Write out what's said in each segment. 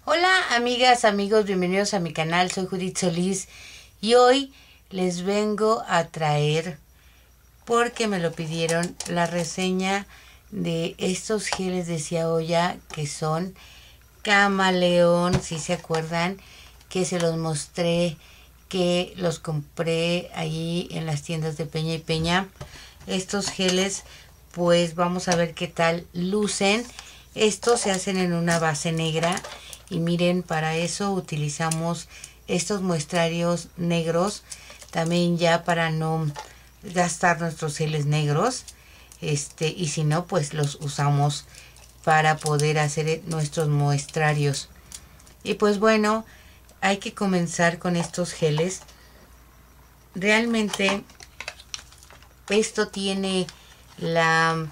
Hola amigas, amigos, bienvenidos a mi canal, soy Judith Solís y hoy les vengo a traer, porque me lo pidieron, la reseña de estos geles de Xiaoya que son Camaleón, si se acuerdan, que se los mostré, que los compré allí en las tiendas de Peña y Peña. Estos geles, pues vamos a ver qué tal lucen. Estos se hacen en una base negra y miren, para eso utilizamos estos muestrarios negros, también ya para no gastar nuestros geles negros, y si no, pues los usamos para poder hacer nuestros muestrarios. Y pues bueno, hay que comenzar con estos geles. Realmente esto tiene la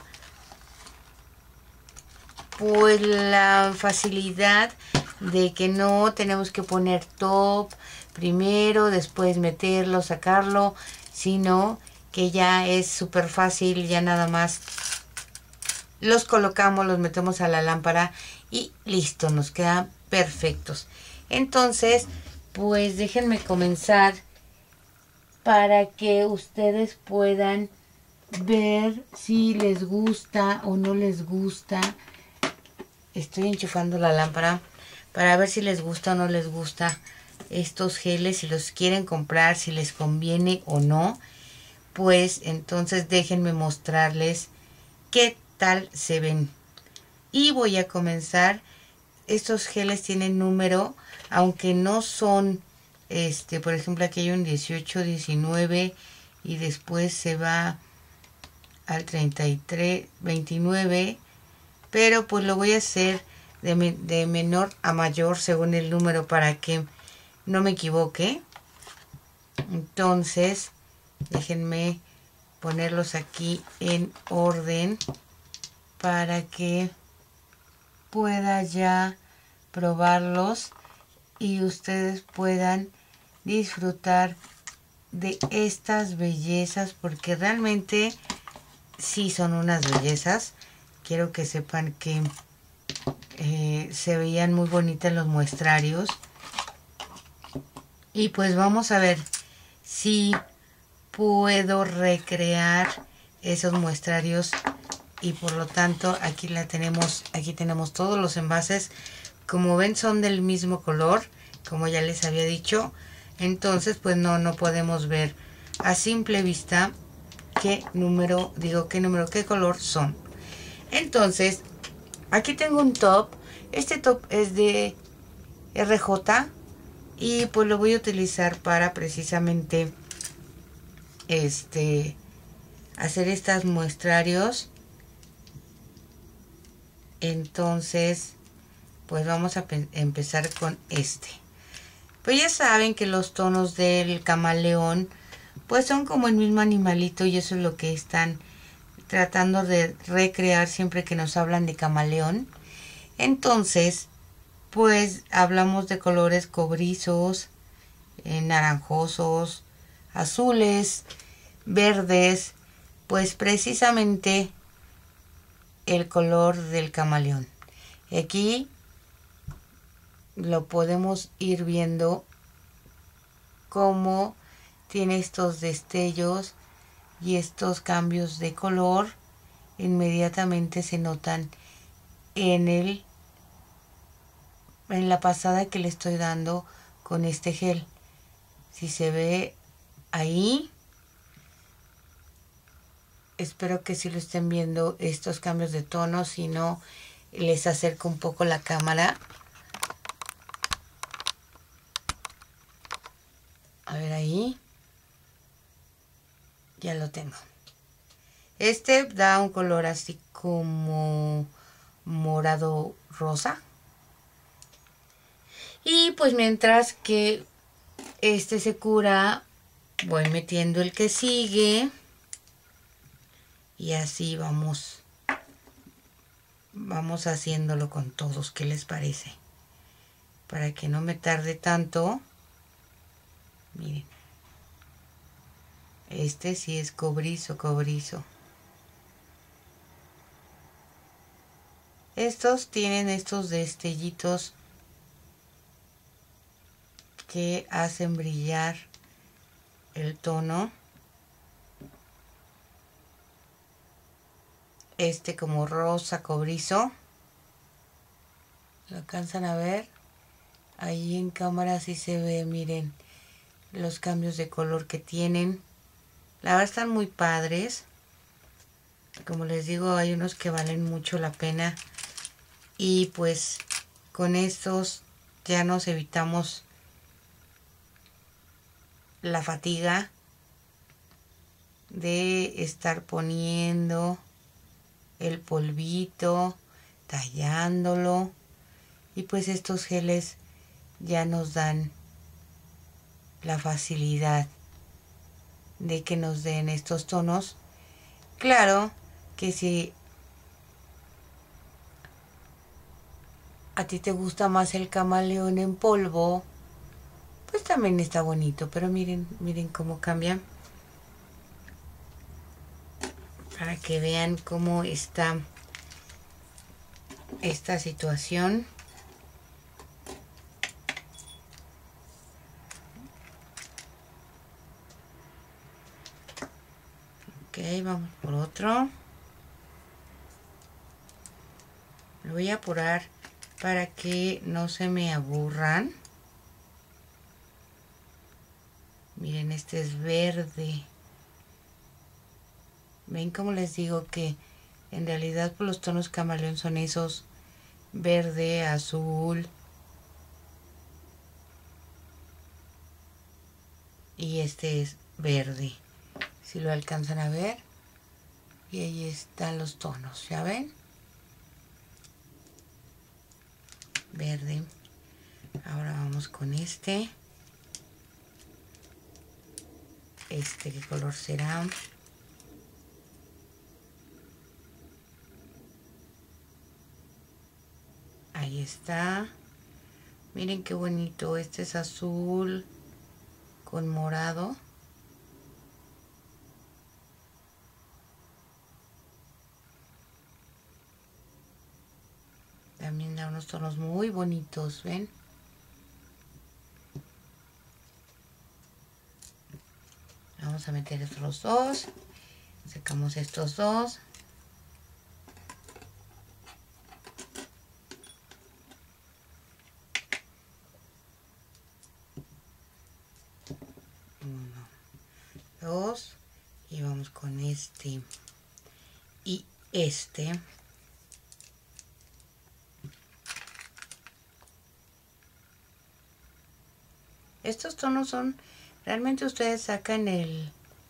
la facilidad de que no tenemos que poner top primero, después meterlo, sacarlo, sino que ya es súper fácil, ya nada más los colocamos, los metemos a la lámpara y listo, nos quedan perfectos. Entonces, pues déjenme comenzar para que ustedes puedan ver si les gusta o no les gusta. Estoy enchufando la lámpara para ver si les gusta o no les gusta estos geles, si los quieren comprar, si les conviene o no. Pues entonces déjenme mostrarles qué tal se ven. Y voy a comenzar. Estos geles tienen número, aunque no son, por ejemplo, aquí hay un 18, 19 y después se va al 33, 29, pero pues lo voy a hacer de menor a mayor según el número para que no me equivoque. Entonces, déjenme ponerlos aquí en orden para que pueda ya probarlos y ustedes puedan disfrutar de estas bellezas, porque realmente sí son unas bellezas. Quiero que sepan que se veían muy bonitas los muestrarios. Y pues vamos a ver si puedo recrear esos muestrarios. Y por lo tanto aquí tenemos todos los envases. Como ven, son del mismo color, como ya les había dicho. Entonces pues no podemos ver a simple vista qué color son. Entonces aquí tengo un top. Este top es de RJ y pues lo voy a utilizar para precisamente hacer estos muestrarios. Entonces pues vamos a empezar con este. Pues ya saben que los tonos del camaleón pues son como el mismo animalito, y eso es lo que están tratando de recrear siempre que nos hablan de camaleón. Entonces pues hablamos de colores cobrizos, naranjosos, azules, verdes, pues precisamente el color del camaleón. Aquí lo podemos ir viendo cómo tiene estos destellos y estos cambios de color. Inmediatamente se notan en la pasada que le estoy dando con este gel. Si se ve ahí, espero que sí lo estén viendo, estos cambios de tono. Si no, les acerco un poco la cámara. A ver, ahí ya lo tengo. Este da un color así como morado rosa. Y pues mientras que este se cura, voy metiendo el que sigue. Y así vamos haciéndolo con todos. ¿Qué les parece? Para que no me tarde tanto. Miren. Este sí es cobrizo. Estos tienen estos destellitos que hacen brillar el tono. Como rosa cobrizo. ¿Lo alcanzan a ver? Ahí en cámara sí se ve, miren, los cambios de color que tienen. La verdad están muy padres. Como les digo, hay unos que valen mucho la pena. Y pues con estos ya nos evitamos la fatiga de estar poniendo el polvito, tallándolo. Y pues estos geles ya nos dan la facilidad de que nos den estos tonos. Claro que si a ti te gusta más el camaleón en polvo, pues también está bonito. Pero miren, miren cómo cambia. Para que vean cómo está esta situación. Ok, vamos por otro. Lo voy a apurar para que no se me aburran. Miren, este es verde. Ven como les digo que en realidad pues, los tonos camaleón son esos verde, azul. Y este es verde. Si lo alcanzan a ver. Y ahí están los tonos, ¿ya ven? Verde. Ahora vamos con este. ¿Qué color será? Ahí está. Miren qué bonito. Este es azul con morado. También da unos tonos muy bonitos, ¿ven? Vamos a meter estos dos. Sacamos estos dos. Uno, dos. Y vamos con este y este. Estos tonos son, realmente ustedes sacan el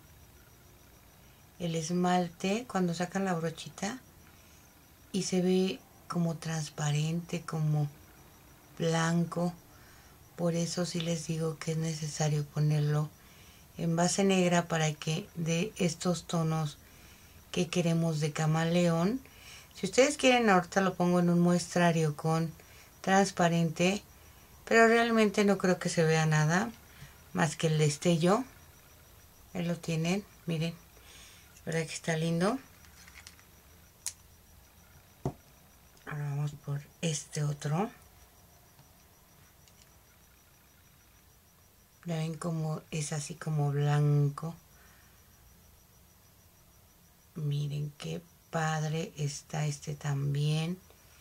esmalte cuando sacan la brochita y se ve como transparente, como blanco. Por eso sí les digo que es necesario ponerlo en base negra para que dé estos tonos que queremos de camaleón. Si ustedes quieren, ahorita lo pongo en un muestrario con transparente, pero realmente no creo que se vea nada más que el destello. Ahí lo tienen, miren, ¿verdad que está lindo? Ahora vamos por este otro. Ya ven como es así como blanco. Miren qué padre está este también.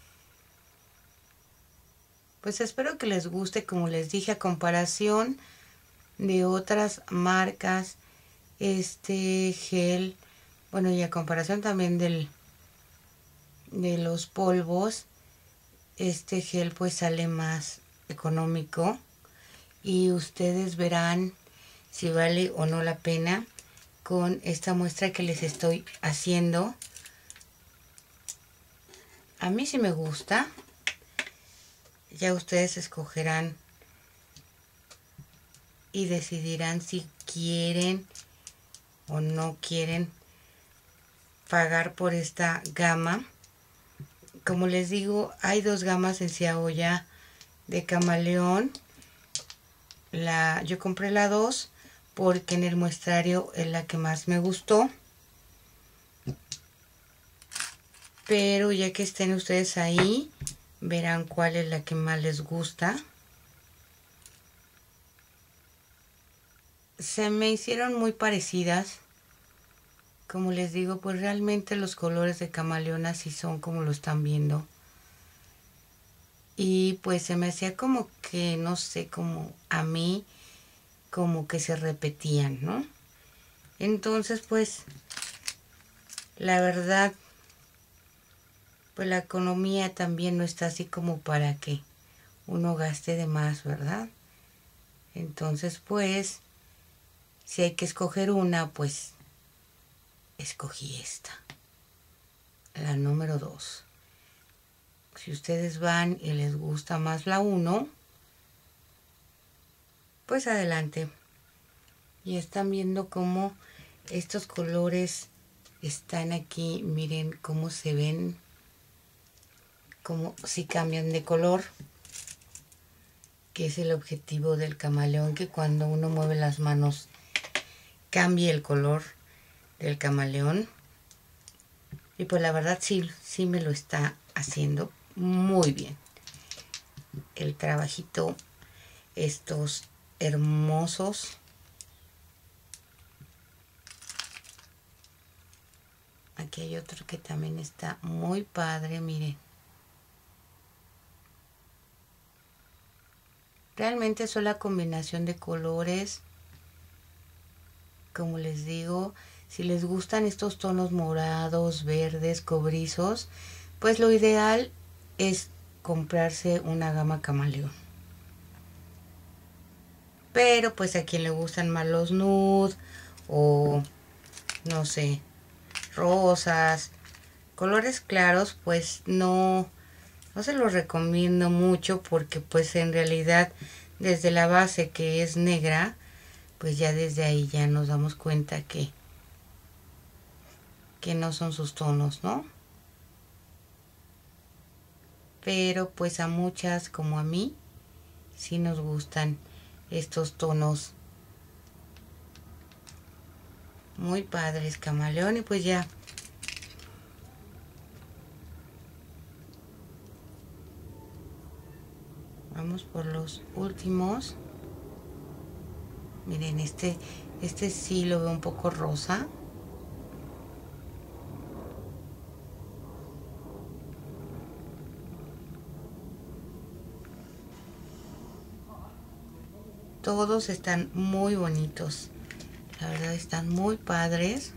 Pues espero que les guste, como les dije, a comparación de otras marcas, este gel, bueno, y a comparación también de los polvos, este gel pues sale más económico y ustedes verán si vale o no la pena con esta muestra que les estoy haciendo. A mí sí me gusta. Ya ustedes escogerán y decidirán si quieren o no quieren pagar por esta gama. Como les digo, hay dos gamas en Xiaoya de camaleón. Yo compré la 2 porque en el muestrario es la que más me gustó. Pero ya que estén ustedes ahí, verán cuál es la que más les gusta. se me hicieron muy parecidas. Como les digo, pues realmente los colores de camaleón así son como lo están viendo. Y pues se me hacía como que, no sé, como a mí, como que se repetían, ¿no? Entonces, pues, la verdad, pues la economía también no está así como para que uno gaste de más, ¿verdad? Entonces, pues, si hay que escoger una, pues, escogí esta, la número 2. Si ustedes van y les gusta más la 1, pues adelante. Y están viendo cómo estos colores están aquí. Miren cómo se ven, como si cambian de color, que es el objetivo del camaleón, que cuando uno mueve las manos cambie el color del camaleón. Y pues la verdad sí me lo está haciendo muy bien. El trabajito, estos hermosos. Aquí hay otro que también está muy padre, miren. Realmente son la combinación de colores. Como les digo, si les gustan estos tonos morados, verdes, cobrizos, pues lo ideal es comprarse una gama camaleón. Pero pues a quien le gustan más los nude o no sé, rosas, colores claros, pues no se los recomiendo mucho porque pues en realidad desde la base que es negra, pues ya desde ahí ya nos damos cuenta que no son sus tonos, ¿no? Pero pues a muchas como a mí sí nos gustan estos tonos muy padres, camaleón. Y pues ya vamos por los últimos. Miren, este sí lo veo un poco rosa. Todos están muy bonitos. La verdad están muy padres.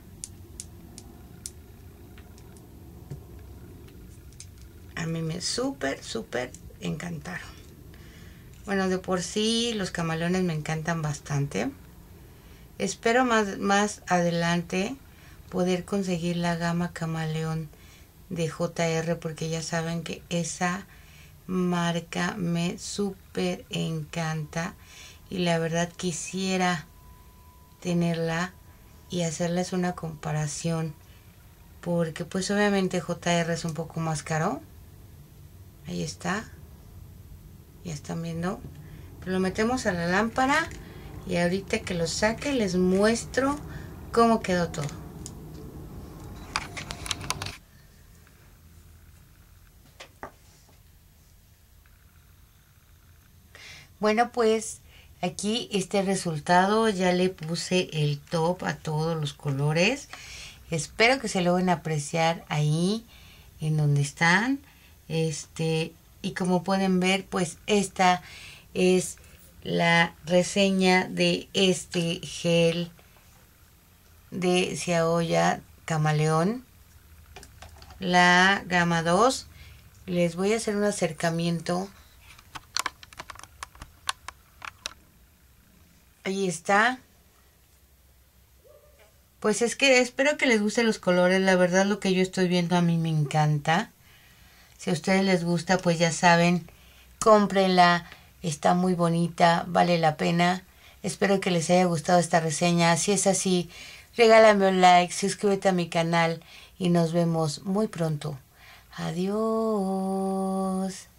A mí me súper encantaron. Bueno, de por sí los camaleones me encantan bastante. Espero más adelante poder conseguir la gama camaleón de JR, porque ya saben que esa marca me súper encanta y la verdad quisiera tenerla y hacerles una comparación, porque pues obviamente JR es un poco más caro. Ahí está, ya están viendo. Pero lo metemos a la lámpara y ahorita que lo saque les muestro cómo quedó todo. Bueno, pues aquí este resultado, ya le puse el top a todos los colores. Espero que se logren apreciar ahí en donde están. Y como pueden ver, pues esta es la reseña de este gel de Xiaoya Camaleón, la gama 2. Les voy a hacer un acercamiento. Ahí está. Pues es que espero que les gusten los colores. La verdad lo que yo estoy viendo a mí me encanta. Si a ustedes les gusta, pues ya saben, cómprenla. Está muy bonita, vale la pena. Espero que les haya gustado esta reseña. Si es así, regálame un like, suscríbete a mi canal y nos vemos muy pronto. Adiós.